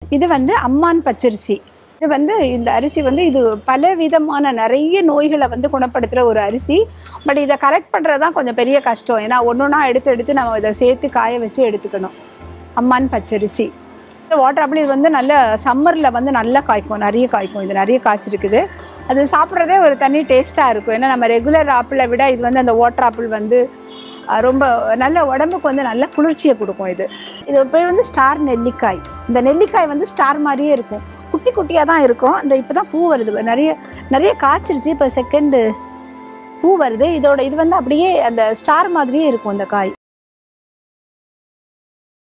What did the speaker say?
இது வந்து அம்மான் பச்சரிசி. இது வந்து இந்த அரிசி வந்து இது பல விதமான நிறைய நோய்களை வந்து குணப்படுத்துகிற ஒரு அரிசி. பட் இதை கலெக்ட் பண்ணுறது தான் கொஞ்சம் பெரிய கஷ்டம். ஏன்னா ஒன்றா எடுத்து நம்ம இதை சேர்த்து காய வச்சு எடுத்துக்கணும். அம்மான் பச்சரிசி இந்த வாட்டர் ஆப்பிள் இது வந்து நல்ல சம்மரில் வந்து நல்லா காய்க்கும், நிறைய காய்க்கும். இது நிறைய காய்ச்சிருக்குது. அது சாப்பிட்றதே ஒரு தனி டேஸ்ட்டாக இருக்கும். ஏன்னா நம்ம ரெகுலர் ஆப்பிளை விட இது வந்து அந்த வாட்டர் ஆப்பிள் வந்து ரொம்ப நல்ல உடம்புக்கு வந்து நல்ல குளிர்ச்சியை கொடுக்கும். இது பேர் வந்து ஸ்டார் நெல்லிக்காய். இந்த நெல்லிக்காய் வந்து ஸ்டார் மாதிரியே இருக்கும், குட்டி குட்டியாக தான் இருக்கும். இந்த இப்போ தான் பூ வருது, நிறைய காய்ச்சிருச்சு. இப்போ செகண்டு பூ வருது. இது வந்து அப்படியே அந்த ஸ்டார் மாதிரியே இருக்கும் இந்த காய்.